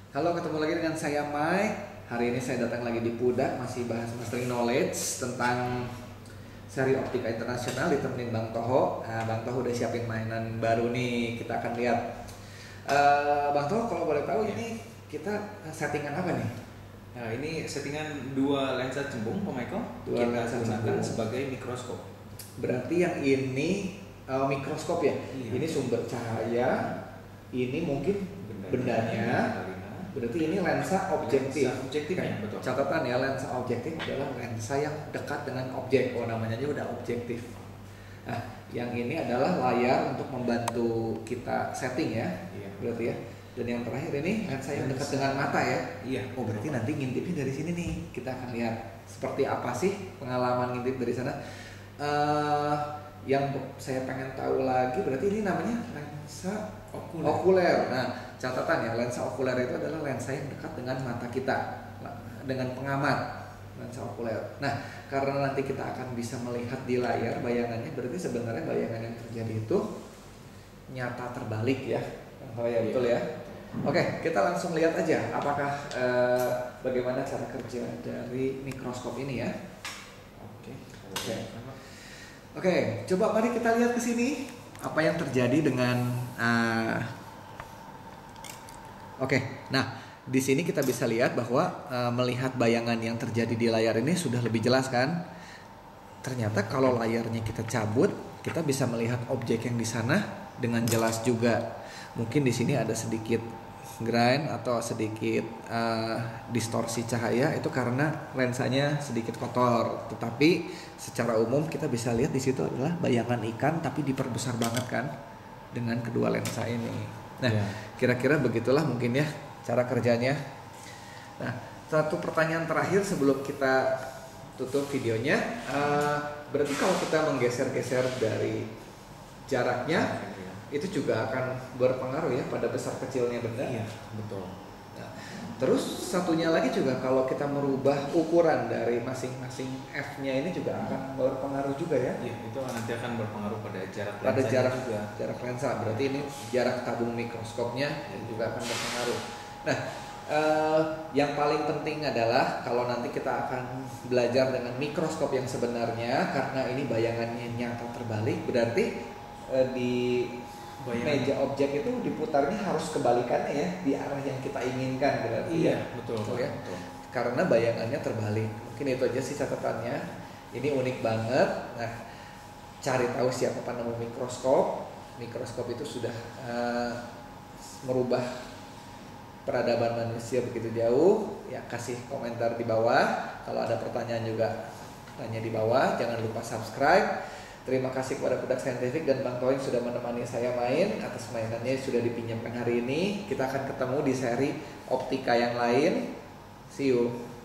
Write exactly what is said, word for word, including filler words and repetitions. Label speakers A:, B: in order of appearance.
A: Halo, ketemu lagi dengan saya Mike. Hari ini saya datang lagi di Pudak, masih bahas mastering knowledge tentang seri optika internasional ditemenin Bang Toho. Nah, Bang Toho udah siapin mainan baru nih, kita akan lihat. Uh, Bang Toho, kalau boleh tahu ini kita settingan apa nih?
B: Nah, ini settingan dua lensa cembung, Pak Michael.
A: Dua
B: kita
A: lensa
B: gunakan
A: cembung
B: sebagai mikroskop.
A: Berarti yang ini uh, mikroskop ya?
B: Iya.
A: Ini sumber cahaya, ini mungkin bendanya. bendanya. Berarti ini lensa objektif.
B: Lensa objektif ya, betul.
A: Catatan ya, lensa objektif adalah lensa yang dekat dengan objek. Oh, namanya aja udah objektif. Nah, yang ini adalah layar untuk membantu kita setting ya.
B: Iya.
A: Berarti ya. Dan yang terakhir ini lensa yang dekat dengan mata ya.
B: Iya.
A: Oh, berarti nanti ngintipnya dari sini nih. Kita akan lihat seperti apa sih pengalaman ngintip dari sana. Uh, yang saya pengen tahu lagi berarti ini namanya lensa
B: okuler.
A: okuler. Nah, catatan ya, lensa okuler itu adalah lensa yang dekat dengan mata kita, dengan pengamat, lensa okuler. Nah, karena nanti kita akan bisa melihat di layar bayangannya, berarti sebenarnya bayangan yang terjadi itu nyata terbalik ya. Oh ya, betul ya. Oke, kita langsung lihat aja apakah eh, bagaimana cara kerja dari mikroskop ini ya.
B: Oke.
A: Oke. Oke, coba mari kita lihat ke sini apa yang terjadi dengan uh, Oke, okay, nah di sini kita bisa lihat bahwa uh, melihat bayangan yang terjadi di layar ini sudah lebih jelas kan? Ternyata kalau layarnya kita cabut, kita bisa melihat objek yang di sana dengan jelas juga. Mungkin di sini ada sedikit grain atau sedikit uh, distorsi cahaya itu karena lensanya sedikit kotor. Tetapi secara umum kita bisa lihat di situ adalah bayangan ikan tapi diperbesar banget kan dengan kedua lensa ini. Nah, ya. Kira-kira begitulah mungkin ya cara kerjanya. Nah, satu pertanyaan terakhir sebelum kita tutup videonya, uh, berarti kalau kita menggeser-geser dari jaraknya, ya, itu juga akan berpengaruh ya pada besar kecilnya benda.
B: Iya, betul.
A: Nah, terus satunya lagi juga kalau kita merubah ukuran dari masing-masing F-nya ini juga akan berpengaruh juga ya.
B: Iya, itu nanti akan berpengaruh pada jarak lensa.
A: Pada jarak
B: juga.
A: Jarak lensa. Berarti ini jarak tabung mikroskopnya juga akan berpengaruh. Nah, eh, yang paling penting adalah kalau nanti kita akan belajar dengan mikroskop yang sebenarnya, karena ini bayangannya nyata terbalik, berarti eh, di Bayangan. meja objek itu diputarnya harus kebalikannya ya, di arah yang kita inginkan berarti.
B: Iya,
A: ya.
B: betul,
A: betul ya.
B: Betul.
A: Karena bayangannya terbalik. Mungkin itu aja sih catatannya. Ini unik banget. Nah, cari tahu siapa penemu mikroskop. Mikroskop itu sudah uh, merubah peradaban manusia begitu jauh. Ya, kasih komentar di bawah. Kalau ada pertanyaan juga tanya di bawah. Jangan lupa subscribe. Terima kasih kepada Pudak Scientific dan Bang Toing sudah menemani saya main atas mainannya sudah dipinjamkan hari ini. Kita akan ketemu di seri optika yang lain. See you.